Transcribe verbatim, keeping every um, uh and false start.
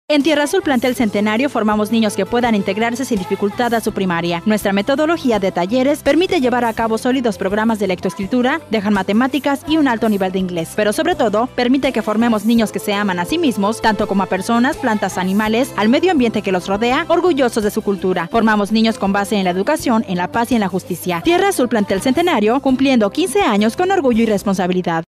En Tierra Azul Plantel Centenario formamos niños que puedan integrarse sin dificultad a su primaria. Nuestra metodología de talleres permite llevar a cabo sólidos programas de lectoescritura, dejan matemáticas y un alto nivel de inglés. Pero sobre todo, permite que formemos niños que se aman a sí mismos, tanto como a personas, plantas, animales, al medio ambiente que los rodea, orgullosos de su cultura. Formamos niños con base en la educación, en la paz y en la justicia. Tierra Azul Plantel Centenario, cumpliendo quince años con orgullo y responsabilidad.